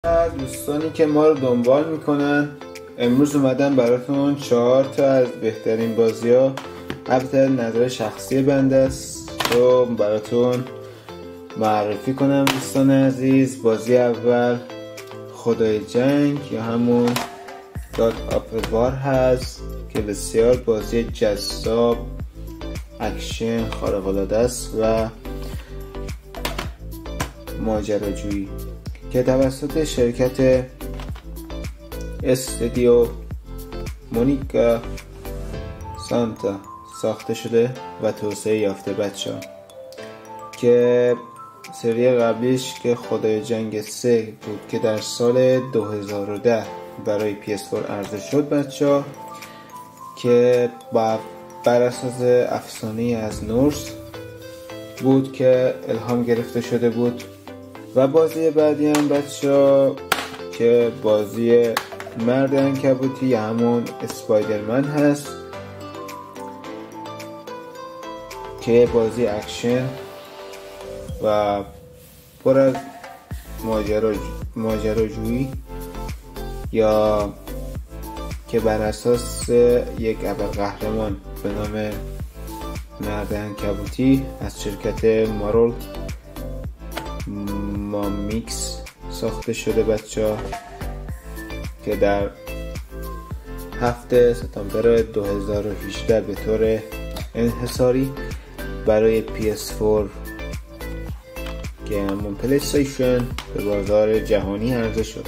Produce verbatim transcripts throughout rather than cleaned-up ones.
دوستانی که ما رو دنبال میکنن، امروز اومدم براتون چهار تا از بهترین بازی ها، البته نظر شخصی بنده است، رو براتون معرفی کنم. دوستان عزیز، بازی اول خدای جنگ یا همون داد آف وار هست که بسیار بازی جذاب، اکشن خارق العاده است و ماجراجویی که توسط شرکت استودیو مونیکا سانتا ساخته شده و توسعه یافته بچه ها. که سری قبلیش که خدای جنگ سه بود که در سال دو هزار و ده برای پی اس فور عرضه شد بچه ها، که با بر اساس افسانه از نورس بود که الهام گرفته شده بود. و بازی بعدی هم بچه ها که بازی مرد عنکبوتی یا همون اسپایدرمن هست که بازی اکشن و پر از ماجراجویی یا که بر اساس یک ابرقهرمان به نام مرد عنکبوتی از شرکت مارول مامیکس ساخته شده بچه ها، که در هفته سپتامبر دو هزار و هجده به طور انحصاری برای پی اس فور که همون پلی استیشن به بازار جهانی عرضه شد.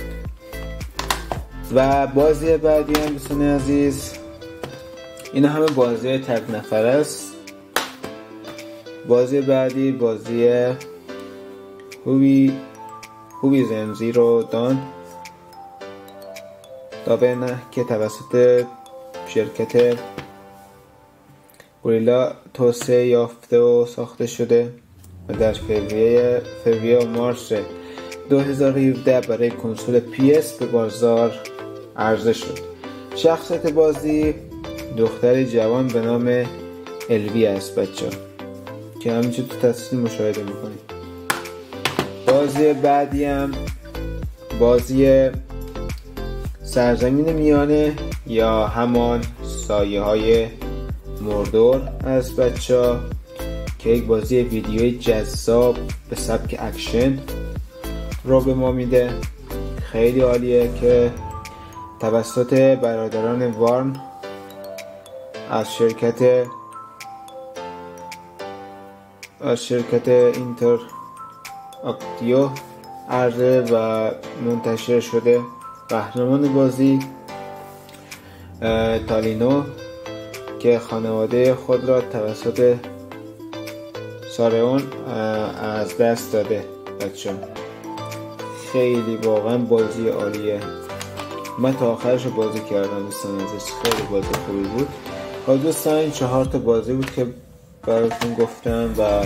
و بازی بعدی هم دوستان عزیز، این همه بازی تک نفر است. بازی بعدی بازی هوی هوی زنزی رو دان دابن که توسط شرکت گوریلا توسعه یافته و ساخته شده و در فوریه فوریه و مارس دو هزار و هفده برای کنسول پی اس به بازار عرضه شد. شخصیت بازی دختری جوان به نام الوی است بچه ها، که همینجور تو تصویر مشاهده میکنید. بازی بعدی هم بازی سرزمین میانه یا همان سایه های مردور از بچه ها، که یک بازی ویدیوی جذاب به سبک اکشن رو به ما میده. خیلی عالیه که توسط برادران وارن از شرکت از شرکت اینتر اکتیو عرضه و منتشر شده. قهرمان بازی تالینو که خانواده خود را توسط سارئون از دست داده بچه. خیلی واقعا بازی عالیه، من تا آخرش بازی کردم دوستان عزیز، خیلی بازی خوبی بود. و دوستان این چهار تا بازی بود که براتون گفتم و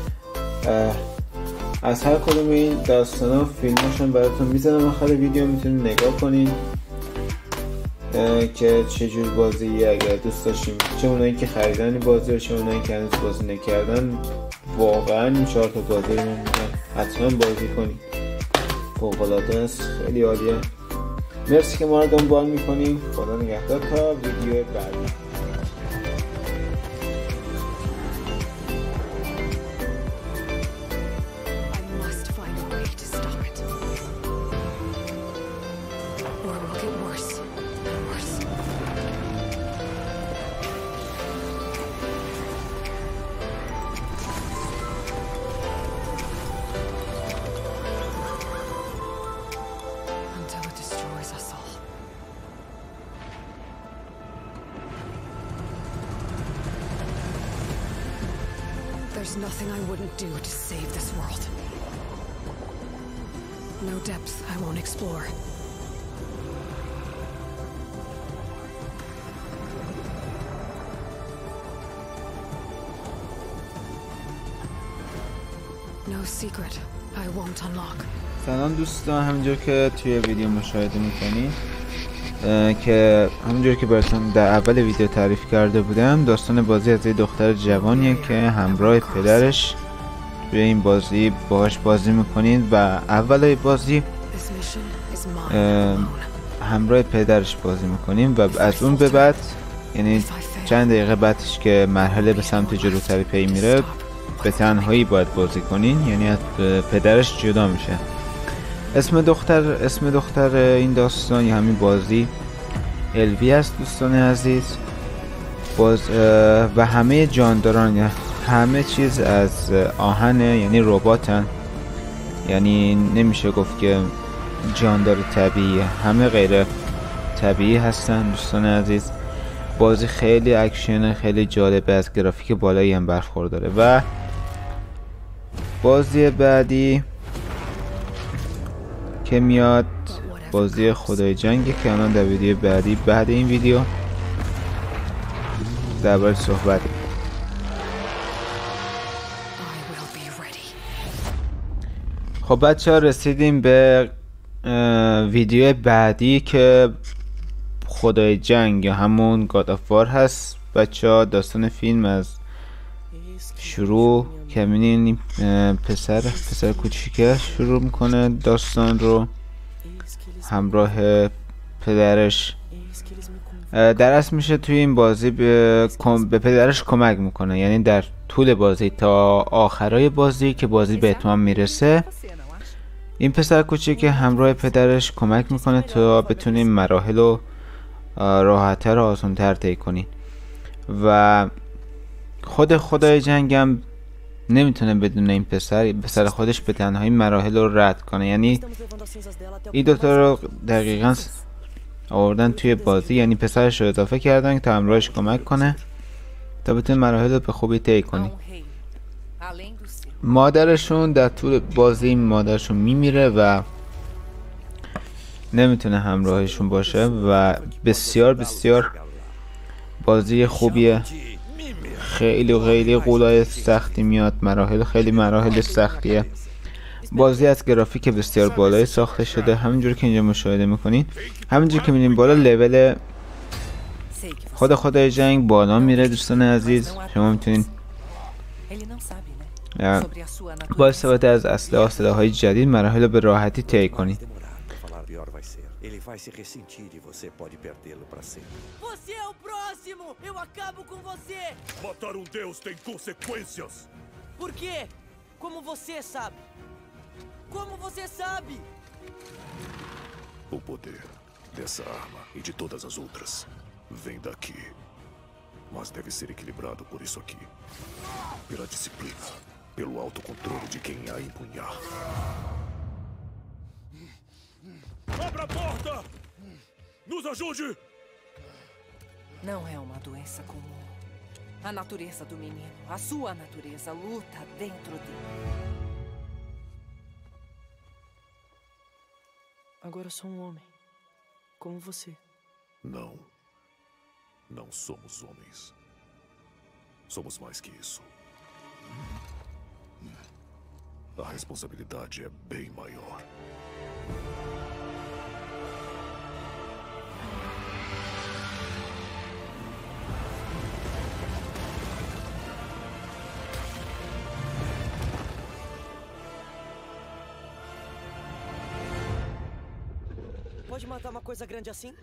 از هر کدوم این داستان ها فیلماشون براتون میزنم آخر ویدیو، میتونید نگاه کنین که چجور بازی اگر دوست داشتیم، چه اونایی که خریدن بازی و چه اونایی که هنوز بازی نکردن. واقعا این چهار تا بازی رو من میگم حتما بازی کنید، فوق العاده است، خیلی عالیه. مرسی که ما رو دنبال میکنیم. خدا نگهدار تا ویدیو بعدی. There's nothing I wouldn't do to save this world. No depths I won't explore. No secret I won't unlock. سلام دوستان، همینجور که توی ویدیو مشاهده میکنید که همونجور که براتون در اول ویدیو تعریف کرده بودم، داستان بازی از یه دختر جوانیه که همراه پدرش توی این بازی باهاش بازی میکنید و اولای بازی همراه پدرش بازی میکنیم و از اون به بعد، یعنی چند دقیقه بعدش که مرحله به سمت جلوتر پی میره، به تنهایی باید بازی کنین، یعنی از پدرش جدا میشه. اسم دختر اسم دختر این داستان یا همین بازی الوی است دوستان عزیز. باز و همه جانداران، یا همه چیز از آهنه، یعنی رباتن، یعنی نمیشه گفت که جاندار طبیعی، همه غیر طبیعی هستن دوستان عزیز. بازی خیلی اکشن، خیلی جالبه، از گرافیک بالایی هم برخورداره. و بازی بعدی که میاد بازی خدای جنگه که الان در ویدیو بعدی بعد این ویدیو درباره صحبت. خب بچه ها رسیدیم به ویدیو بعدی که خدای جنگ یا همون گاد آف وار هست. بچه ها داستان فیلم از شروع که می‌بینین پسر پسر کوچیکه شروع میکنه داستان رو همراه پدرش. در اصل میشه توی این بازی به, به پدرش کمک میکنه، یعنی در طول بازی تا آخرای بازی که بازی به اتمام میرسه، این پسر کوچیک همراه پدرش کمک میکنه تا بتونیم مراحل رو راحت‌تر و آسان‌تر طی کنین. و خود خدای جنگم نمیتونه بدون این پسر پسر خودش به تنهایی مراحل رو رد کنه، یعنی این دوتا رو دقیقاً آوردن توی بازی، یعنی پسرش رو اضافه کردن تا همراهش کمک کنه تا بتونه مراحل رو به خوبی طی کنی. مادرشون در طول بازی مادرشون میمیره و نمیتونه همراهشون باشه و بسیار بسیار بازی خوبیه. خیلی خیلی قولای سختی میاد، مراحل خیلی مراحل سختیه. بازی از گرافیک بسیار بالایی ساخته شده، همینجور که اینجا مشاهده میکنین. همینجور که میبینین بالا لول خود خدای جنگ بالا میره دوستان عزیز. شما میتونین با استفاده از اسلحه و سلاح‌های جدید مراحل به راحتی طی کنید. Ele vai se ressentir e você pode perdê-lo para sempre. Você é o próximo! Eu acabo com você! Matar um deus tem consequências! Por quê? Como você sabe? Como você sabe? O poder dessa arma e de todas as outras vem daqui. Mas deve ser equilibrado por isso aqui. Pela disciplina, pelo autocontrole de quem a empunhar. Abra a porta! Nos ajude! Não é uma doença comum. A natureza do menino, a sua natureza, luta dentro dele. Agora sou um homem, como você. Não. Não somos homens. Somos mais que isso. A responsabilidade é bem maior. Pode matar uma coisa grande assim?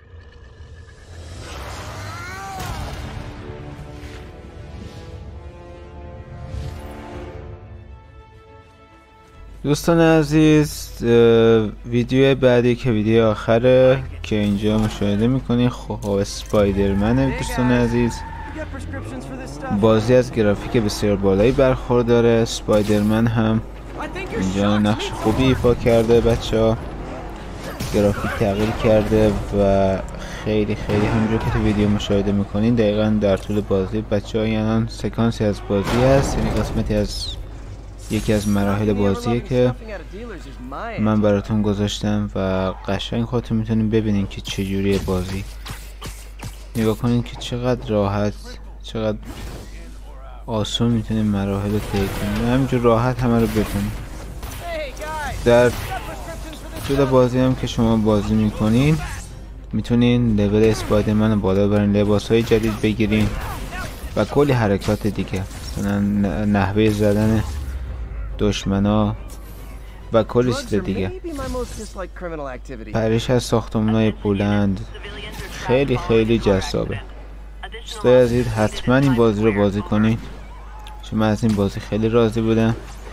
دوستان عزیز ویدیو بعدی که ویدیو آخره که اینجا مشاهده میکنید خب اسپایدرمنه دوستان عزیز. بازی از گرافیک بسیار بالایی برخورداره. اسپایدرمن هم اینجا نقش خوبی ایفا کرده بچه ها، گرافیک تغییر کرده و خیلی خیلی همونجور که تو ویدیو مشاهده میکنین دقیقا در طول بازی بچه ها یعنی سکانسی از بازی هست، یعنی قسمتی از یکی از مراحل بازیه که من براتون گذاشتم و قشنگ خودتون میتونین ببینین که چجوریه بازی. نگاه کنین که چقدر راحت، چقدر آسون میتونین مراحل رو طی کنین، همینجور راحت همه رو بکنین. در طول بازی هم که شما بازی میکنین میتونین لول اسپایدرمن رو بالا ببرین، لباس های جدید بگیرین و کلی حرکات دیگه، مثلا نحوه زدن دشمنا و کلی Drugs چیز are دیگه. maybe my most disliked criminal activity. پریش از ساختمان‌های بلند خیلی خیلی جذابه. دوست دارید حتما این بازی رو بازی کنید، چون من از این بازی خیلی راضی بودم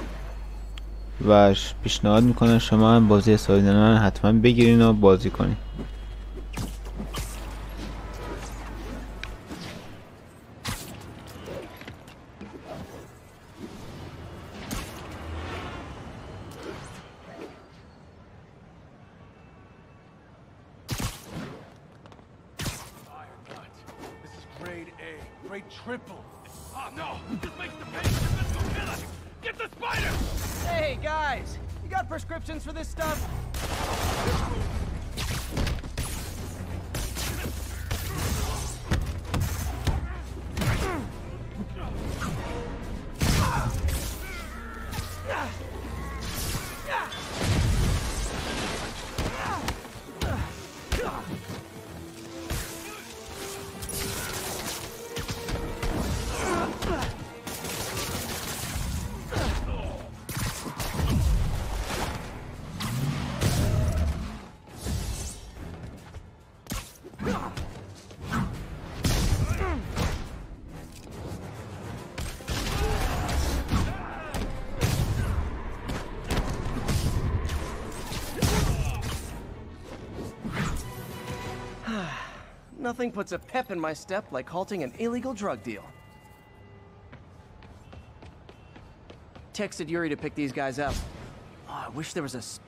و پیشنهاد میکنم شما هم بازی سایدنان حتما بگیرین و بازی کنید. Triple. Oh no! This makes the patient physical killer! Get the spider! Hey guys, you got prescriptions for this stuff? Nothing puts a pep in my step like halting an illegal drug deal. Texted Yuri to pick these guys up. Oh, I wish there was a... s-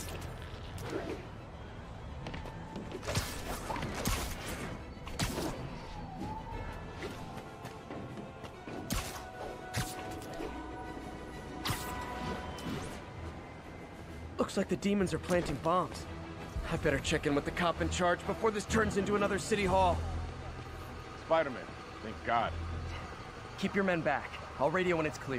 Looks like the demons are planting bombs. I better check in with the cop in charge before this turns into another city hall. Spider-Man, thank God. Keep your men back. I'll radio when it's clear.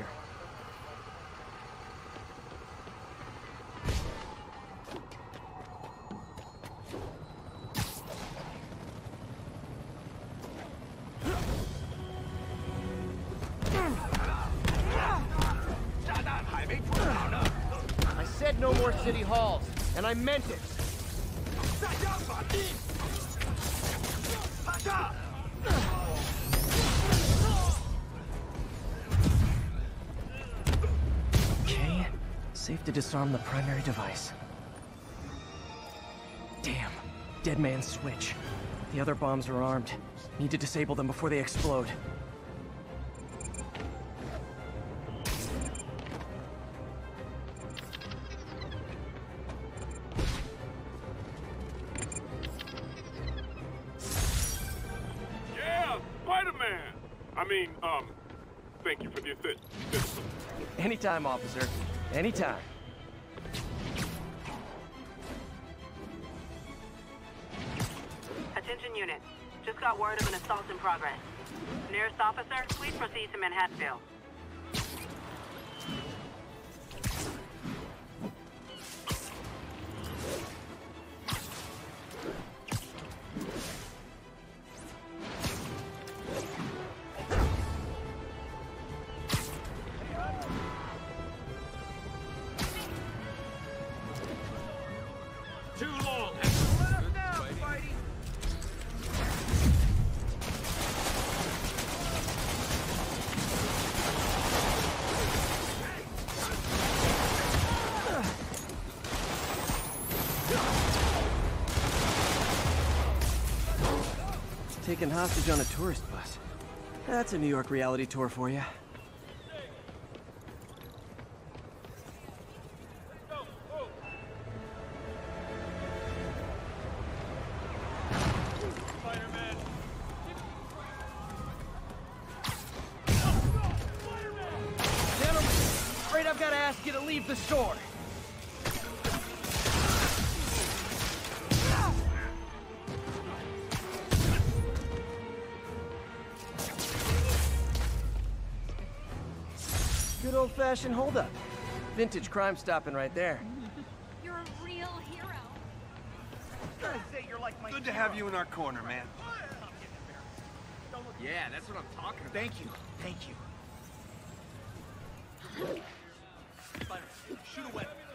I said no more city halls, and I meant it. Okay, safe to disarm the primary device. Damn, dead man's switch. The other bombs are armed. Need to disable them before they explode. Yeah, Spider-Man! I mean, um, thank you for the assist. Anytime, officer. Anytime. Attention unit. Just got word of an assault in progress. Nearest officer, please proceed to Manhattanville. Too long! Taken hostage on a tourist bus. That's a New York reality tour for you. Gentlemen, afraid I've got to ask you to leave the store. Good old-fashioned holdup. Vintage crime stopping right there. You're a real hero. Good to have you in our corner, man. Yeah, that's what I'm talking about. Thank you. Thank you. Shoot a weapon.